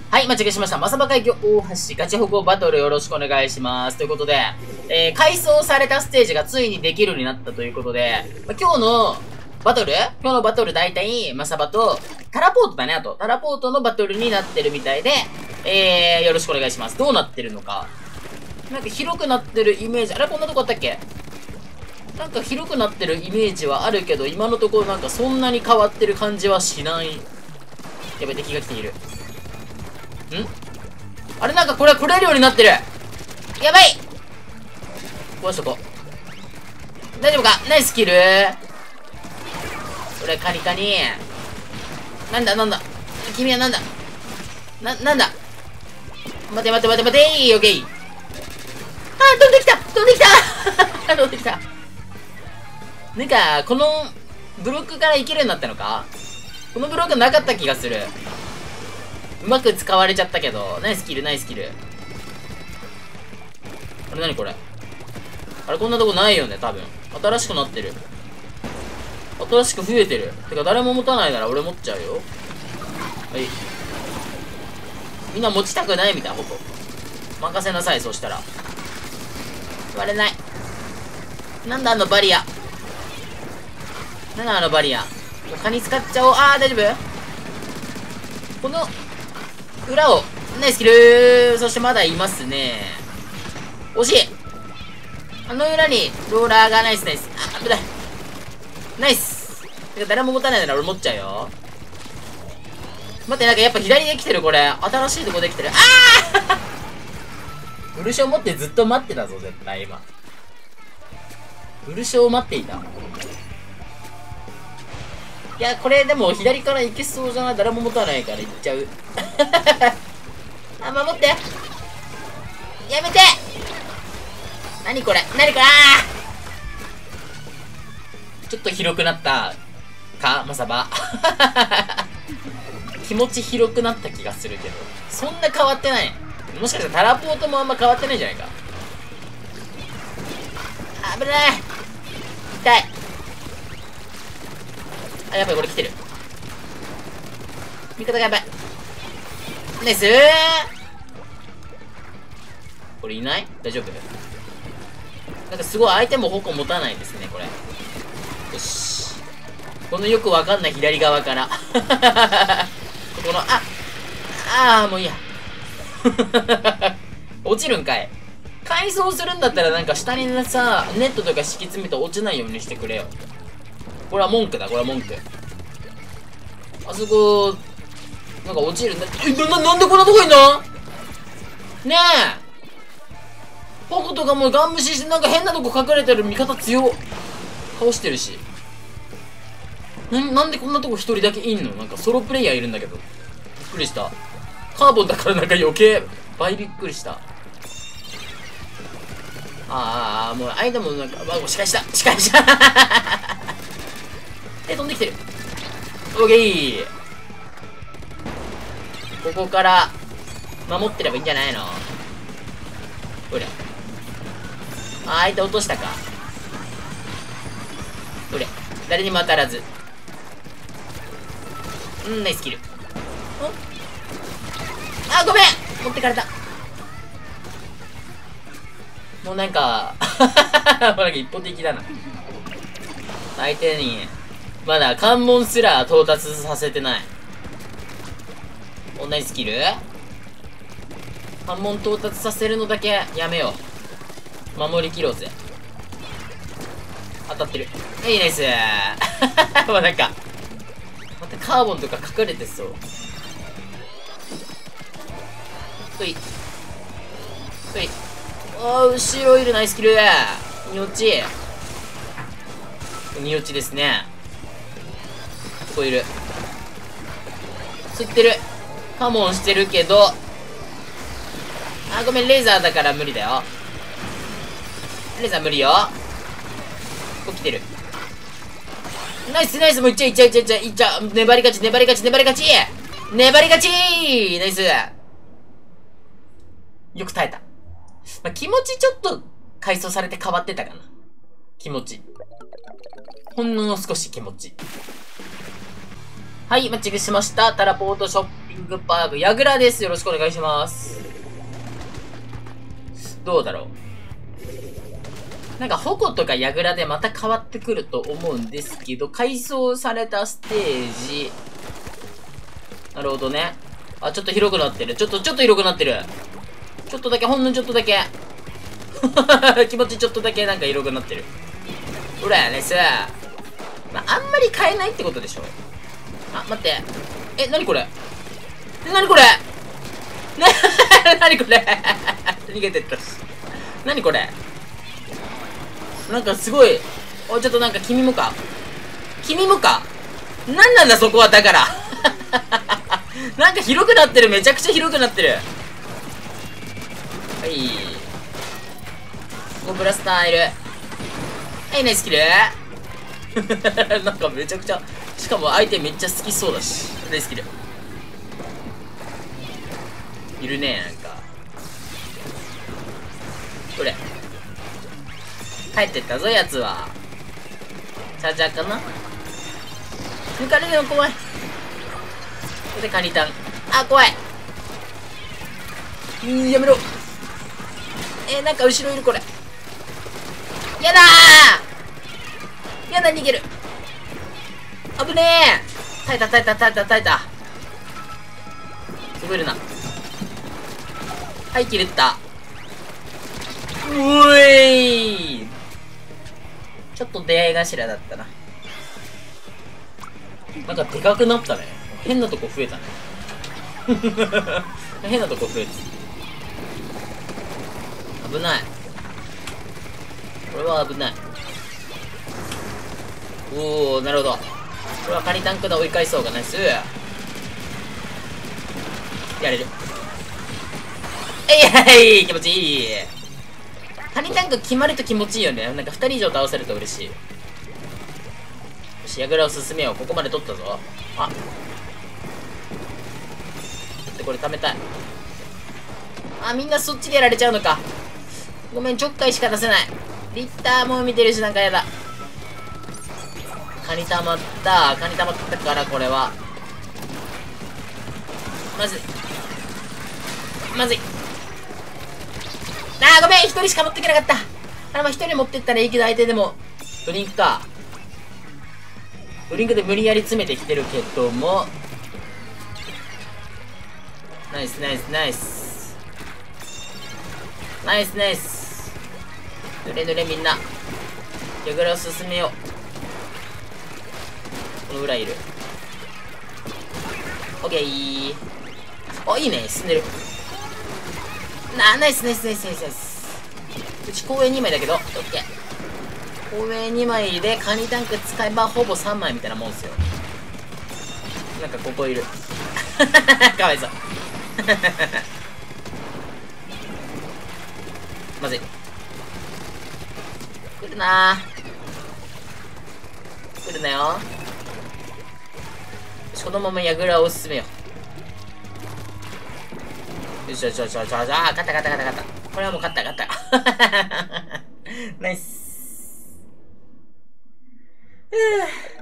はい、間違えしました。マサバ海峡大橋ガチホコバトルよろしくお願いします。ということで、改装されたステージがついにできるようになったということで、今日のバトル大体、マサバと、タラポートだね、あと。タラポートのバトルになってるみたいで、よろしくお願いします。どうなってるのか。なんか広くなってるイメージ、あれこんなとこあったっけ？なんか広くなってるイメージはあるけど、今のところなんかそんなに変わってる感じはしない。やべ、敵が来ている。あれなんかこれ来れるようになってる。やばい。壊しとこう。大丈夫か？ナイススキル。これカニカニ。なんだ君はなんだなんだ待てオッケー。飛んできた飛んできたなんか、このブロックからいけるようになったのか？このブロックなかった気がする。うまく使われちゃったけど、ナイスキル。あれ何これ？あれこんなとこないよね、多分。新しくなってる。新しく増えてる。てか誰も持たないなら俺持っちゃうよ。はい。みんな持ちたくないみたいなこと。任せなさい、そしたら。割れない。なんだあのバリア。カニ使っちゃおう。大丈夫？この、裏を、ナイスキルー。そしてまだいますね。惜しい。あの裏に、ローラーがナイス。危ない。ナイス。てか誰も持たないなら俺持っちゃうよ。待って、なんかやっぱ左で来てる、これ。新しいとこできてる。ブルショー持ってずっと待ってたぞ、絶対今。ブルショーを待っていた。いや、これでも左から行けそうじゃない？誰も持たないから行っちゃう。守って。やめて。何これちょっと広くなったかマサバ。気持ち広くなった気がするけど、そんな変わってない。もしかしたらタラポートもあんま変わってないんじゃないか。危ない。痛い。やっぱりこれ来てる。味方がやばい。ナイスー。これいない？大丈夫？なんかすごい相手も矛持たないですね、これ。よし。このよくわかんない左側から。この、もういいや。落ちるんかい。改装するんだったらなんか下にさ、ネットとか敷き詰めて落ちないようにしてくれよ。これは文句だ、あそこ、なんか落ちるんだ。なんでこんなとこいんの？ねえ。ポコとかもうガン無視してなんか変なとこ隠れてる。味方強っ。倒してるし。なんでこんなとこ一人だけいんの？なんかソロプレイヤーいるんだけど。びっくりした。カーボンだからなんか余計、倍びっくりした。もう間もなんか、仕返した。飛んできてる。オーケー。ここから守ってればいいんじゃないの？ほら。相手落としたか。ほれ。誰にも当たらず。ナイスキル。ごめん。持ってかれた。もうなんか、もうなんか一方的だな。相手に、まだ関門すら到達させてない。同じスキル？関門到達させるのだけやめよう。守りきろうぜ。当たってる。いいナイス。もうなんか、またカーボンとか隠れてそう。後ろいる。ナイスキル。に落ちですね。ここいる。吸ってる。カモンしてるけど、ごめん、レーザーだから無理だよ。レーザー無理よ。ここ来てる。ナイス。もういっちゃう。粘り勝ち。ナイス。よく耐えた。気持ちちょっと改装されて変わってたかな。気持ち。ほんの少し気持ち。はい、マッチングしました。タラポートショッピングパーク、ヤグラです。よろしくお願いします。どうだろう。なんか、矛とかヤグラでまた変わってくると思うんですけど、改装されたステージ。なるほどね。あ、ちょっと広くなってる。ちょっと広くなってる。ちょっとだけ、ほんのちょっとだけ。気持ちちょっとだけなんか広くなってる。ほら、ナイス。まあ、あんまり変えないってことでしょ。あ、待って。え、なにこれなにこれなにこれ逃げてったし。なにこれなんかすごい。おい、ちょっとなんか君もか。君もか。なんなんだそこは、だから。なんか広くなってる。めちゃくちゃ広くなってる。はい。ゴブラスターいる。はい、ナイスキル。なんかめちゃくちゃ、しかも相手めっちゃ好きそうだし。ナイスキル。いるね、なんか。これ。帰ってったぞ、やつは。チャージャーかな抜かれるの怖い。これでカニタン。あ、怖い。やめろ。なんか後ろいる、これ。やだーやだ、逃げる。危ねえ。耐えた。すごいるな。はい、切れた。うーい。ちょっと出会い頭だったな。なんかでかくなったね。変なとこ増えたね。変なとこ増えた。危ない。これは危ない。おお、なるほど。これはカニタンクで追い返そうがナイス。やれる。はい、気持ちいい。カニタンク決まると気持ちいいよね。なんか2人以上倒せると嬉しい。よし、ヤグラを進めよう。ここまで取ったぞ。あ、でこれ貯めたい。あ、みんなそっちでやられちゃうのか。ごめん、ちょっかいしか出せない。リッターも見てるし、なんかやだ。カニ溜まったからこれはまずいあー、ごめん、一人しか持ってけなかった。まあ一人持ってったらいいけど、相手でもブリンクか。ブリンクで無理やり詰めてきてるけども、ナイス。ぬれみんな。ヤグラを進めよう。この裏いる。オッケー。お、いいね、進んでる。ナイス。うち公園2枚だけど、オッケー。公園2枚でカニタンク使えばほぼ3枚みたいなもんっすよ。なんかここいる。かわいそう。まずい。来るなよ。このままヤグラを進めよう。よし。勝った。これはもう勝った。ナイス。